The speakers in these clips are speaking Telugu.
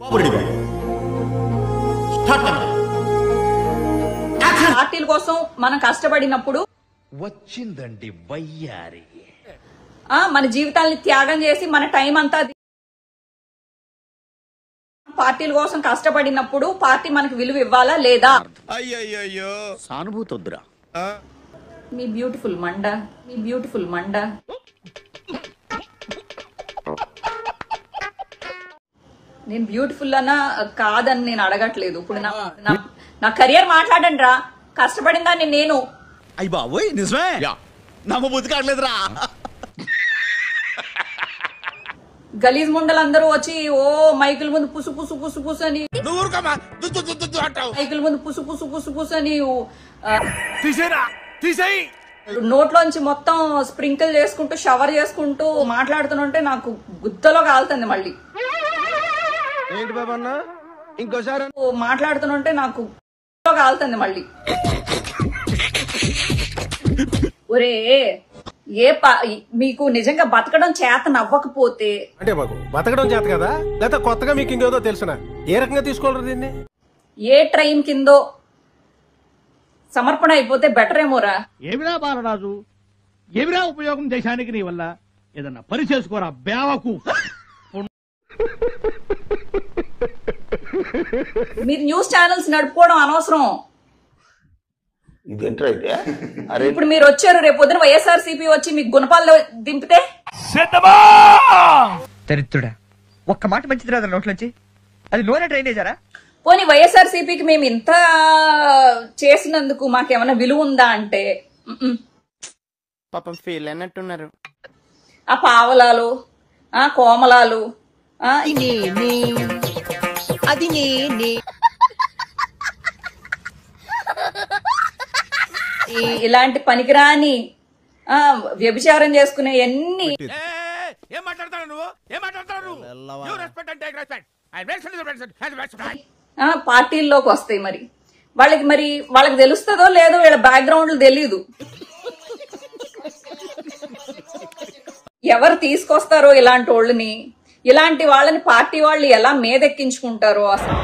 పార్టీల కోసం మనం కష్టపడినప్పుడు వచ్చిందండి వయ్యారి, మన జీవితాల్ని త్యాగం చేసి మన టైం అంతా పార్టీల కోసం కష్టపడినప్పుడు పార్టీ మనకు విలువ ఇవ్వాలా లేదా? అయ్యయ్యో సానుభూతి వద్దురా. మీ బ్యూటిఫుల్ మండ, మీ బ్యూటిఫుల్ మండ. నేను బ్యూటిఫుల్ అన్నా కాదని నేను అడగట్లేదు. ఇప్పుడు నా కెరియర్ మాట్లాడండి రా, కష్టపడిన దాన్ని నేను. అయ్య బాబోయ్ నిజమే, నమ్మబుద్ధి కావట్లేదురా. గలీజ్ ముండలందరూ వచ్చి ఓ మైకుల ముందు పుసు పుసు పుసు పుసు అని, మైకుల ముందు పుసు పుసు పుసు పుసు అని నోట్లోంచి మొత్తం స్ప్రింకిల్ చేసుకుంటూ షవర్ చేసుకుంటూ మాట్లాడుతుంటే నాకు గుద్దలో కాలుతుంది. మళ్ళీ ఏంటి బాబా అన్న ఇంకోసారి మాట్లాడుతుంటే నాకు గుద్దలో కాలుతుంది. మళ్ళీ ఒరే మీకు నిజంగా బతకడం చేత నవ్వకపోతే అంటే మాకు బతకడం చేత కదా, లేదా కొత్తగా మీకు ఇంకేదో తెలుసునా? ఏ రకంగా తీసుకోవాలి దీన్ని? ఏ ట్రైన్ కిందో సమర్పణ అయిపోతే బెటర్ ఏమోరా. ఏమిరా బాలరాజు, ఏమిరా ఉపయోగం దేశానికి నీ వల్ల? ఏదన్నా పని చేసుకోరా బేవకు. మీరు న్యూస్ ఛానల్స్ నడుపుకోవడం అనవసరం. ఇప్పుడు మీరు వచ్చారు, రేపు పొద్దున వైఎస్ఆర్సీపీ వచ్చి మీకు గుణపాల్లో దింపితే దరిద్రుడా, ఒక్క మాట మంచిది రాదు నోట్లోంచి. అది నూనె డ్రైనేజారా? పోనీ వైఎస్ఆర్సీపీకి మేము ఇంత చేసినందుకు మాకేమైనా విలువ ఉందా అంటే పాపం ఫీల్ అన్నట్టున్నారు. ఆ పావలాలు, ఆ కోమలాలు, అది నేనే ఇలాంటి పనికిరాని వ్యభిచారం చేసుకునే ఎన్ని పార్టీల్లోకి వస్తాయి. మరి వాళ్ళకి తెలుస్తుందో లేదో, వీళ్ళ బ్యాక్గ్రౌండ్లు తెలీదు. ఎవరు తీసుకొస్తారో ఇలాంటి వాళ్ళని, ఇలాంటి వాళ్ళని పార్టీ వాళ్ళు ఎలా మీదెక్కించుకుంటారో, అసలు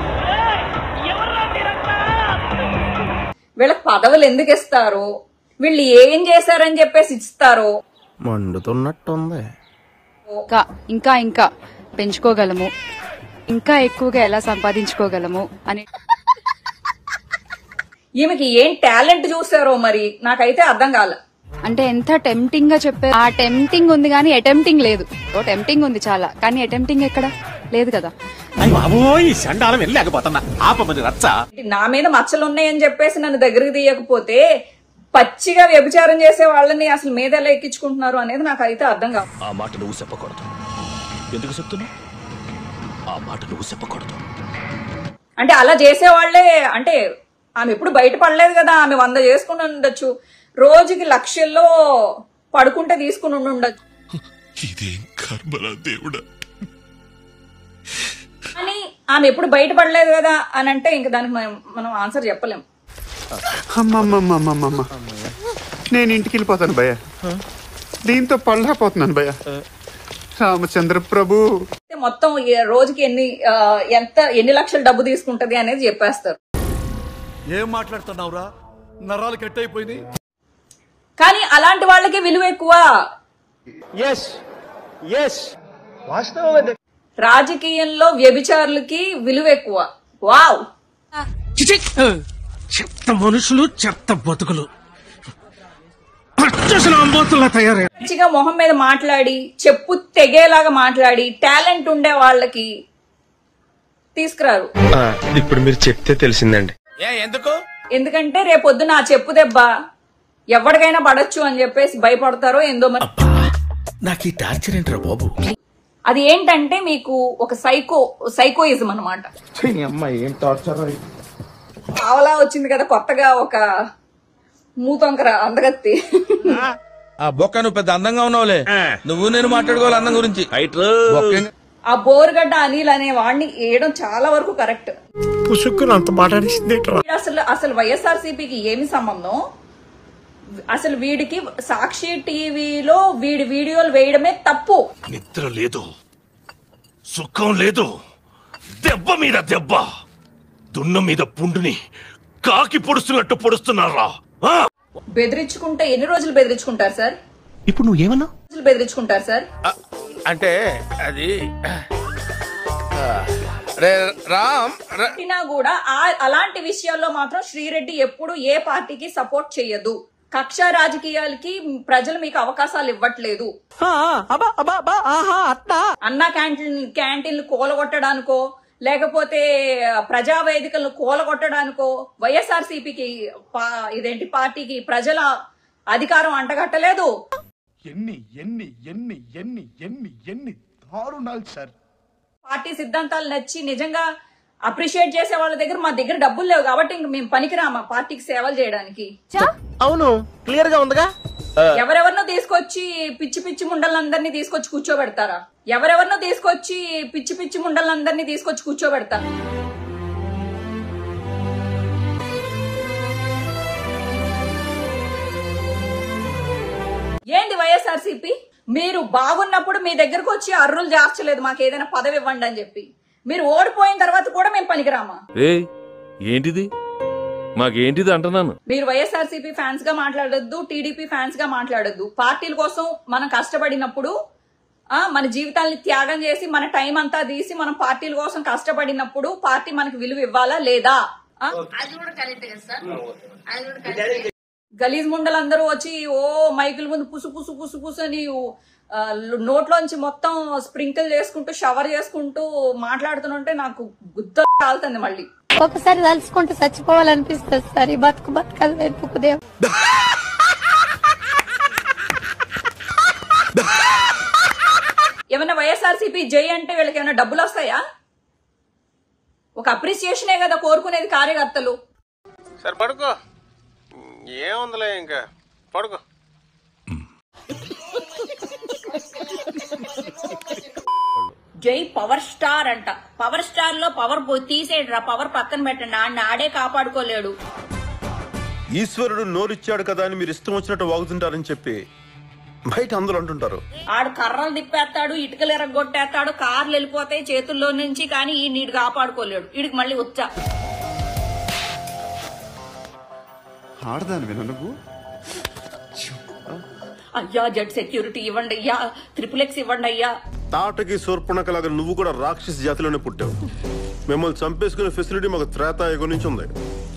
వీళ్ళకి పదవులు ఎందుకు ఇస్తారో, వీళ్ళు ఏం చేశారని చెప్పేసి ఇస్తారో మండుతున్నట్టుంది. ఇంకా ఇంకా పెంచుకోగలము, ఇంకా ఎక్కువగా ఎలా సంపాదించుకోగలము అని. ఈమెకి ఏం టాలెంట్ చూసారో మరి నాకైతే అర్థం కాల. అంటే ఎంత టెంప్టింగ్ గా చెప్పారు. ఆ టెంప్టింగ్ ఉంది కానీ అటెంప్టింగ్ లేదు. టెంప్టింగ్ ఉంది చాలా, కానీ అటెంప్టింగ్ ఎక్కడ లేదు కదా. నా మీద మచ్చలు ఉన్నాయని చెప్పేసి నన్ను దగ్గరికి తీయకపోతే పచ్చిగా వ్యభిచారం చేసే వాళ్ళని అసలు మీద ఎలా ఎక్కించుకుంటున్నారు అనేది నాకైతే అర్థం కాదు. ఆ మాట నువ్వు చెప్పకూడదు. ఎందుకు చెప్తున్నా? ఆ మాట నువ్వు చెప్పకూడదు. అంటే అలా చేసే వాళ్ళే, అంటే ఆమె ఎప్పుడు బయటపడలేదు కదా, ఆమె 100 చేసుకుని ఉండొచ్చు, రోజుకి లక్షల్లో పడుకుంటే తీసుకుని ఉండొచ్చు. కానీ ఆమె ఎప్పుడు బయటపడలేదు కదా అని అంటే ఇంక దానికి మనం ఆన్సర్ చెప్పలేం. అమ్మమ్మమ్మమ్మమ్మ, నేను ఇంటికి వెళ్ళిపోతాను భయ్య, దీంతో పళ్ళపోతున్నాను భయ్య. రామచంద్ర ప్రభు మొత్తం రోజుకి ఎన్ని లక్షల డబ్బు తీసుకుంటది అనేది చెప్పేస్తారు. ఏం మాట్లాడుతున్నావురా, నరాలు కట్ అయిపోయింది. కానీ అలాంటి వాళ్ళకి విలువ ఎక్కువ. రాజకీయంలో వ్యభిచారులకి విలువ ఎక్కువ. వావ్, చెత్త మనుషులు, చెత్త బతుకులు, మంచిగా మొహం మీద మాట్లాడి, చెప్పు తెగేలాగా మాట్లాడి, టాలెంట్ ఉండే వాళ్ళకి తీసుకురారు. ఇప్పుడు మీరు చెప్తే తెలిసిందండి. ఎందుకంటే రేపొద్దున ఆ చెప్పు దెబ్బ ఎవరికైనా పడొచ్చు అని చెప్పేసి భయపడతారో ఏందో మరి. నాకు ఈ టార్చర్ ఏంట్రా బాబు? అది ఏంటంటే మీకు ఒక సైకోయిజం అనమాట. పావలా వచ్చింది కదా కొత్తగా, ఒక మూతొంకర అందగత్తి. ఆ బొక్క నువ్వు పెద్ద అందంగా ఉన్నావులే, నువ్వు నేను మాట్లాడుకోవాలి అందం గురించి. ఆ బోరుగడ్డ అనిల్ అనే వాడిని వేయడం చాలా వరకు కరెక్ట్. అసలు వైఎస్ఆర్సీపీకి ఏమి సంబంధం? అసలు వీడికి సాక్షి టీవీలో వీడి వీడియోలు వేయడమే తప్పు. నిద్ర లేదు, సుఖం లేదు, దెబ్బ మీద దెబ్బ, దున్న మీద పుండుని కాకి పొడుస్తున్నట్టు పొడుస్తున్నారా? బెదిరించుకుంటే ఎన్ని రోజులు బెదిరించుకుంటారు సార్? ఇప్పుడు నువ్వు ఏమన్నా రోజులు బెదిరించుకుంటారు సార్? అంటే అది రే రామ్ పుట్టినా కూడా అలాంటి విషయాల్లో మాత్రం శ్రీరెడ్డి ఎప్పుడు ఏ పార్టీకి సపోర్ట్ చేయదు. కక్ష రాజకీయాలకి ప్రజలు మీకు అవకాశాలు ఇవ్వట్లేదు. అన్న క్యాంటీన్లు కూలగొట్టడానికో లేకపోతే ప్రజావేదికలను కూలగొట్టడానికో వైఎస్ఆర్సీపీకి పార్టీకి ప్రజల అధికారం అంటగట్టలేదు. ఎన్ని దారుణాలు సార్. పార్టీ సిద్ధాంతాలు నచ్చి నిజంగా అప్రిషియేట్ చేసే వాళ్ళ దగ్గర మా దగ్గర డబ్బులు లేవు కాబట్టి ఇంక మేము పనికిరామా పార్టీకి సేవలు చేయడానికి. అవును, క్లియర్ గా ఉందిగా. ఎవరెవరినో తీసుకొచ్చి పిచ్చి పిచ్చి ముండలందరినీ తీసుకొచ్చి కూర్చోబెడతారా? ఎవరెవరినో తీసుకొచ్చి పిచ్చి పిచ్చి ముండలందరినీ తీసుకొచ్చి కూర్చోబెడతారా? ఏంది వైఎస్ఆర్సీపీ? మీరు బాగున్నప్పుడు మీ దగ్గరకు వచ్చి అర్రులు జార్చలేదు మాకు ఏదైనా పదవి ఇవ్వండి అని చెప్పి. మీరు ఓడిపోయిన తర్వాత కూడా మేము పనికిరామా? ఏంటిది మాకేంటిది అంటున్నాను. మీరు వైఎస్ఆర్సీపీ ఫ్యాన్స్ గా మాట్లాడొద్దు, టీడీపీ ఫ్యాన్స్ గా మాట్లాడొద్దు. పార్టీల కోసం మనం కష్టపడినప్పుడు మన జీవితాన్ని త్యాగం చేసి మన టైం అంతా తీసి మనం పార్టీల కోసం కష్టపడినప్పుడు పార్టీ మనకి విలువ ఇవ్వాలా లేదా? గలీజ్ ముండలందరూ వచ్చి మైకుల ముందు పుసు పుసు పుసు పుసు అని నోట్లోంచి మొత్తం స్ప్రింకిల్ చేసుకుంటూ షవర్ చేసుకుంటూ మాట్లాడుతుంటే నాకు గుద్ద కాలుతుంది. మళ్ళీ ఒకసారి తలుచుకుంటూ చచ్చిపోవాలనిపిస్తుంది సార్. ఈ బతుకలు వెతుకుదేం. ఏమైనా వైఎస్ఆర్సీపీ జై అంటే వీళ్ళకి ఏమైనా డబ్బులు వస్తాయా? ఒక అప్రిసియేషనే కదా కోరుకునేది కార్యకర్తలు. సరే పడుకో, ఏముందిలే ఇంకా పడుకో. జై పవర్ స్టార్ అంట. పవర్ స్టార్ లో పవర్ తీసేయడరా, పవర్ పక్కన పెట్టండి. ఆడే కాపాడుకోలేడు. ఈశ్వరుడు నోరిచ్చాడు కదా అని మీరు ఇష్టం వచ్చినట్టు వాగుతుంటారని చెప్పి బయట అందరూ అంటుంటారు. ఆడు కర్రలు తిప్పేస్తాడు, ఇటుకలు ఎరగొట్టేస్తాడు, కార్లు వెళ్ళిపోతాయి చేతుల్లో నుంచి, కానీ ఈ నీడు కాపాడుకోలేడు. వీడికి మళ్ళీ వచ్చా ఆడదాని విన నువ్వు. అయ్యా జెడ్ సెక్యూరిటీ ఇవ్వండి అయ్యా, XXX ఇవ్వండి అయ్యా. తాటకి సూర్పణకలాగా నువ్వు కూడా రాక్షస జాతిలోనే పుట్టావు. మిమ్మల్ని చంపేసుకునే ఫెసిలిటీ మాకు త్రేతాయుగం నుంచి ఉంది.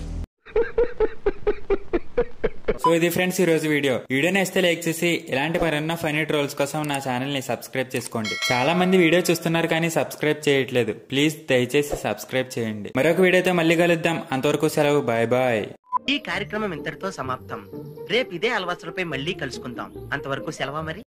సో ఇది ఫ్రెండ్స్ ఈ రోజు వీడియో నచ్చితే లైక్ చేసి ఇలాంటి మరెన్నో ఫనీ ట్రోల్స్ కోసం నా ఛానల్ ని సబ్స్క్రైబ్ చేసుకోండి. చాలా మంది వీడియో చూస్తున్నారు కానీ సబ్స్క్రైబ్ చేయట్లేదు. ప్లీజ్ దయచేసి సబ్స్క్రైబ్ చేయండి. మరొక వీడియోతో మళ్ళీ కలుద్దాం. అంతవరకు సెలవు. Bye bye. ఈ కార్యక్రమం ఇంతటితో సమాప్తం. రేపు ఇదే అలవాసులపై మళ్ళీ కలుసుకుందాం. అంతవరకు సెలవు మరి.